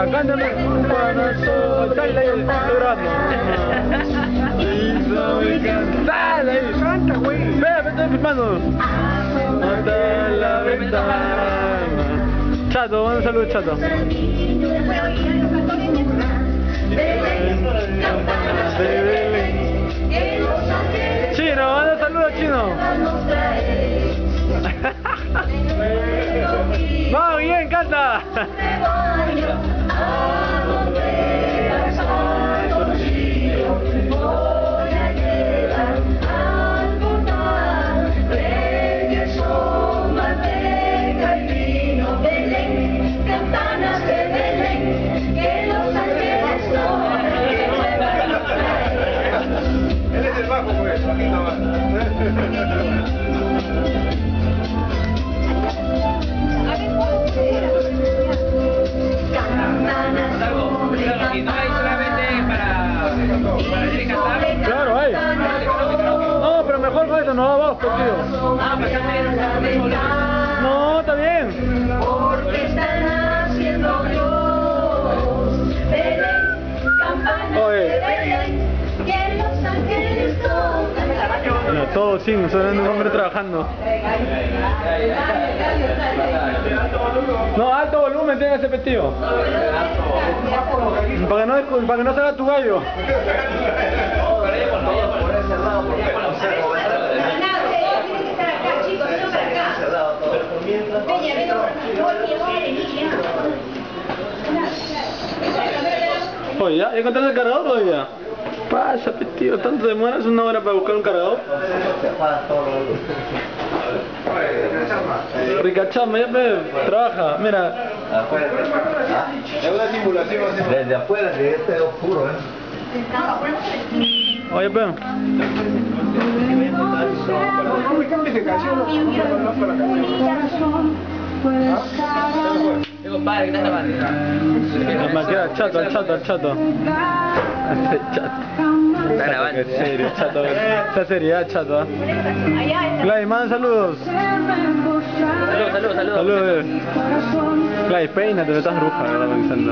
cántame. Dale ahí, estoy grabando. Dale ahí. Canta, güey. Ve, me estoy filmando. Hasta la ventana. Chato, un saludo, Chato. Chino, manda saludos, Chino. Vamos, bien, canta. Y no hay solamente para cantar. Claro, hay. No, pero mejor con esto, no vamos, tío. Ah, pues No, está bien. Porque están haciendo Dios. Belén, campana Oye. de Belén, que los ángeles tocan. No, todo sin, son un hombre trabajando. No, alto volumen tiene ese petido. Para que no salga tu gallo. Oye, ¿ya encontraste el cargador todavía? Pasa, tío, tanto demoras una hora para buscar un cargador. Ricachama, ya me trabaja, mira. Es una simulación. Desde afuera, de este oscuro, Oye, pero. Compadre, ¿qué estás grabando? Me queda chato, al chato. Chato. Está grabando. Qué serio, chato. Esa seriedad, chato. Gladys, manda saludos. Saludos. Saludos. Gladys, peínate, me estás bruja, me estás pensando.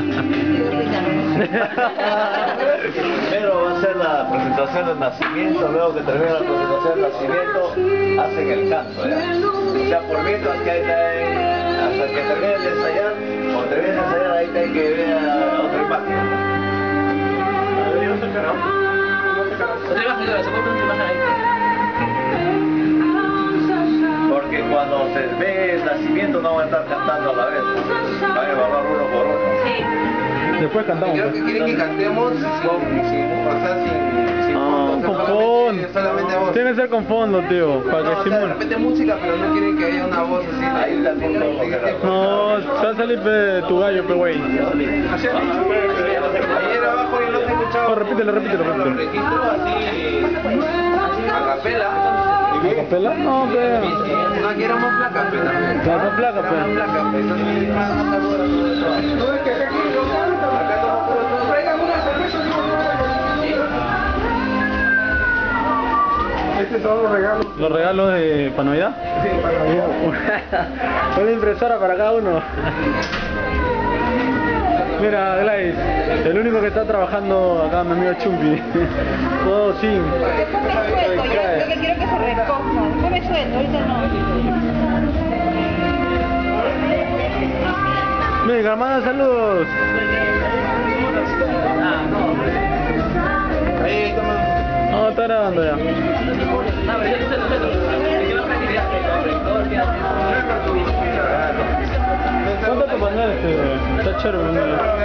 Primero va a ser la presentación del nacimiento, luego que termine la presentación del nacimiento, hacen el canto, ¿ya? O sea, por mientras que hay hasta que termine de ensayar, cuando termine de ensayar, ahí hay que ver otra imagen. Otra imagen, se puede poner otra imagen ahí. Porque cuando se ve el nacimiento no van a estar cantando a la vez, van a evaluar uno por uno. Después cantamos. Creo que quieren que cantemos sin Con fondo. solamente voz. Tiene que ser con fondo, tío, para No, que o sea, de simule. repente música, pero no quieren que haya una voz así. Ahí está el punto. No, se va a salir tu gallo, pe güey. Ayer abajo yo no te escuchaba. Oh, repítelo. Los registros así a capela. ¿A capela? No, pe. No, aquí era más flaca, pero también. La más flaca, pe. Más flaca, pero eso sí, más sabor. Acá estamos todos. Traigan una cerveza. Estos son los regalos. ¿Los regalos de para Navidad? Sí, para Navidad. Una impresora para cada uno. Mira, Gladys, el único que está trabajando acá, mi amigo Chumpi. Todo sin. Después me suelto, ya, lo que quiero que se recoja. Después me suelto, ahorita no. Mira, manda saludos. Ahí estamos. No, está grabando ya. ¿Cuánto te pones? Está chévere,